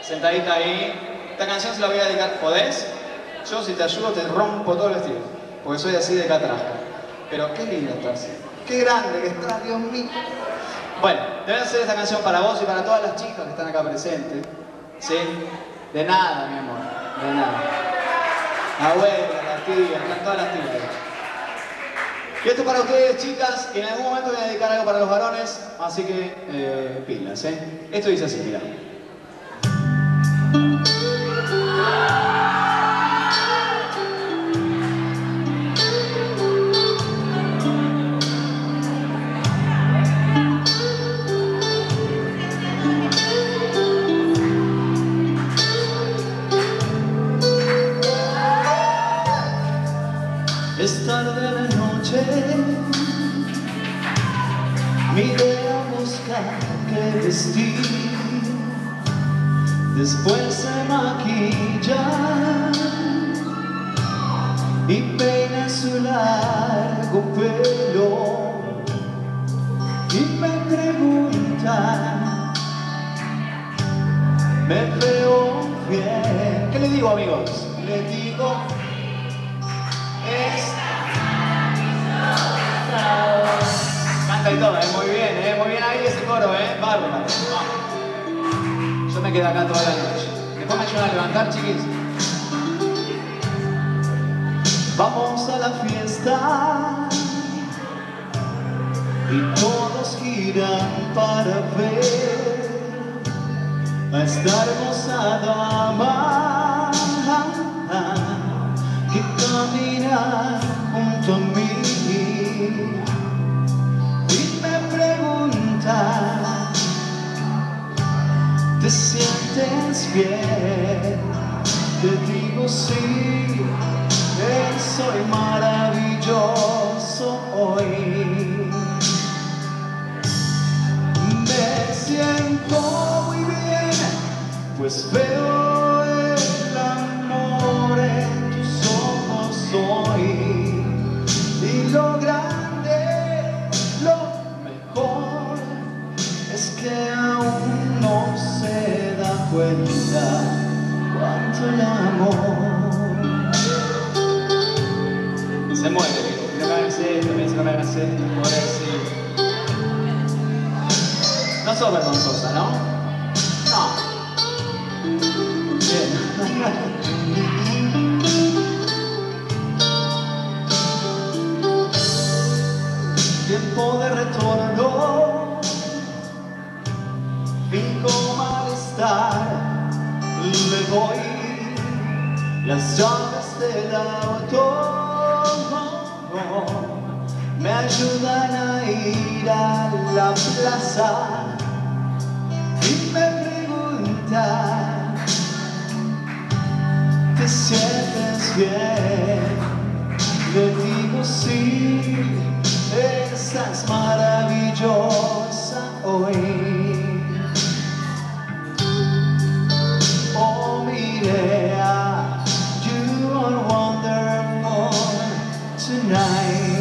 sentadita ahí. Esta canción se la voy a dedicar. ¿Podés? Yo, si te ayudo, te rompo todo el vestido. Porque soy así de catrasca. Pero qué linda estás. Qué grande que estás, Dios mío. Bueno, te voy a hacer esta canción para vos y para todas las chicas que están acá presentes. ¿Sí? De nada, mi amor. De nada. La abuela, la tía, están todas las tías. Y esto es para ustedes, chicas, y en algún momento voy a dedicar algo para los varones, así que pilas, ¿eh? Esto dice así, mirá. Es tarde de noche, miré a buscar qué vestir, después se maquilla y peina su largo pelo y me pregunta, me veo bien. ¿Qué le digo, amigos? Le digo, canta y todo, muy bien ahí ese coro, bárbaro. Vamos. Yo me quedo acá toda la noche. Después me ayudan a levantar, chiquis. Vamos a la fiesta y todos giran para ver a esta hermosa dama que camina junto a mí y me pregunta, ¿te sientes bien? Te digo sí, soy maravilloso hoy. Me siento muy bien, pues veo el amor en tus ojos hoy. Y lo grande, lo mejor, es que aún no se da cuenta cuánto el amor se mueve. No me hagas esto, no me hagas esto, por decir. No sos vergonzosa, ¿no? No. Bien. Tiempo de retorno, finco malestar, le doy las llaves del auto, me ayudan a ir a la plaza y me preguntan, ¿te sientes bien? Le digo sí, estás maravillosa hoy. Oh, Mireia, you are wonderful tonight.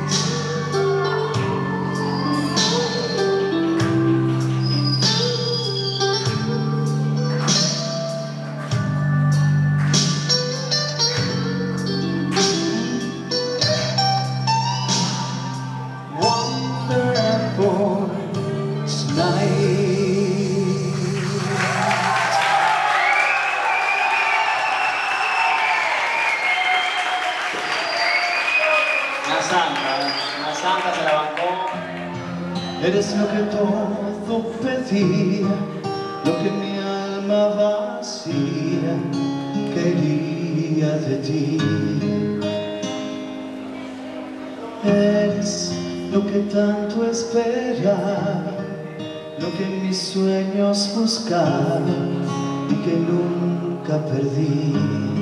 Wonderful tonight. Una santa se la bancó. Eres lo que todo pedía, lo que mi alma vacía quería de ti. Eres lo que tanto esperaba, lo que en mis sueños buscaba y que nunca perdí.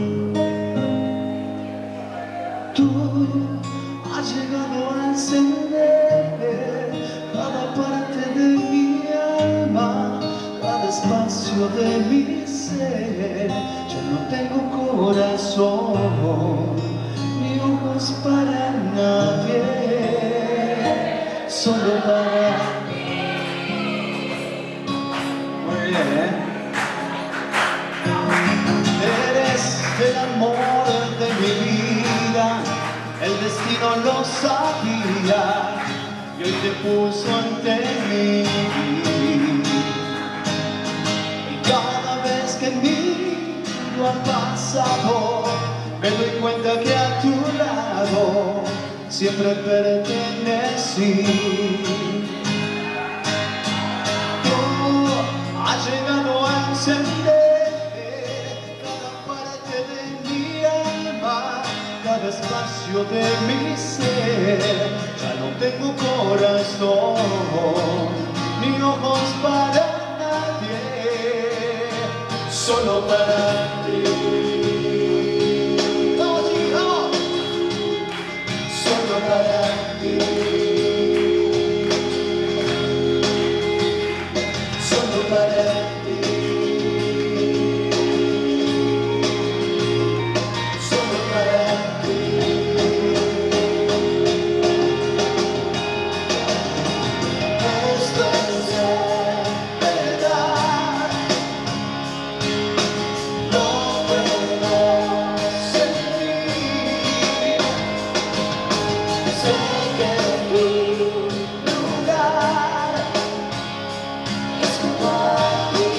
Tú has llegado a encender cada parte de mi alma, cada espacio de mi ser. Yo no tengo corazón ni ojos para nadie, solo para mí. Muy bien, destino lo sabía y hoy te puso ante mí. Y cada vez que miro al pasado me doy cuenta que a tu lado siempre pertenecí. Tú has llegado a encender cada parte de mi alma, cada espacio de mi ser. Ya no tengo corazón ni ojos para nadie, solo para ti. Para ti, solo para ti, solo para ti. Esto es verdad, no puedo sentir. Sé que tu lugar es junto a ti.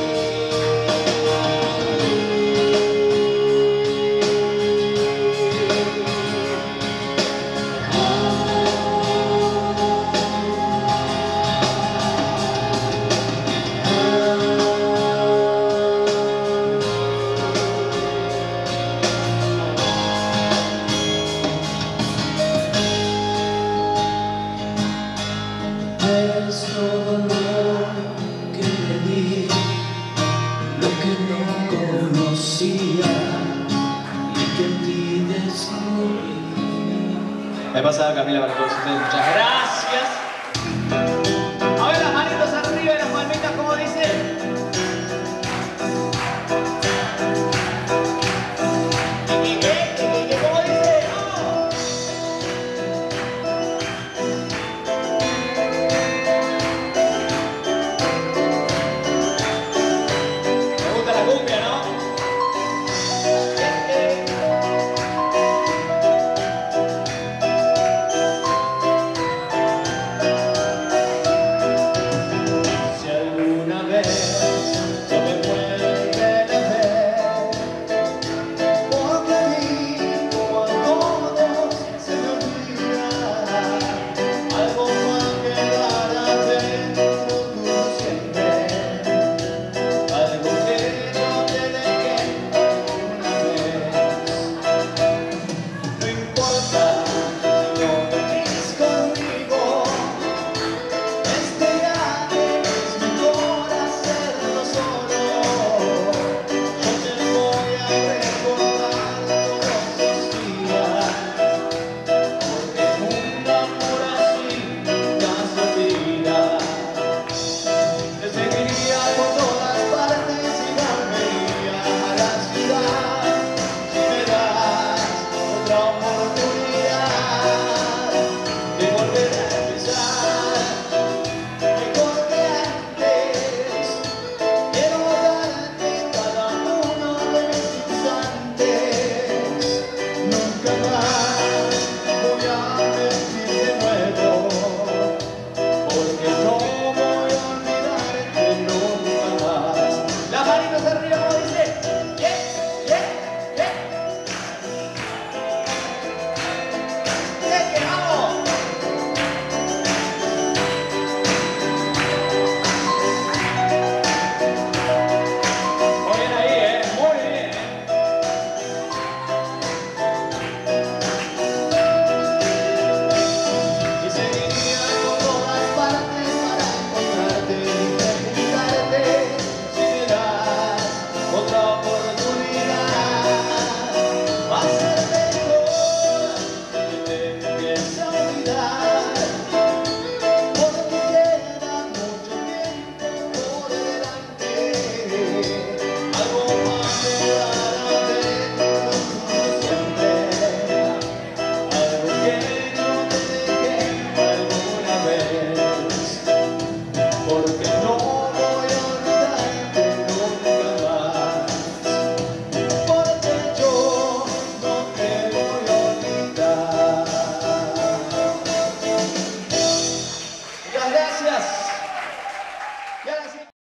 Es todo lo que le di, lo que no conocía y que en ti descubrí. Me pasa Camila para todos ustedes. Muchas gracias.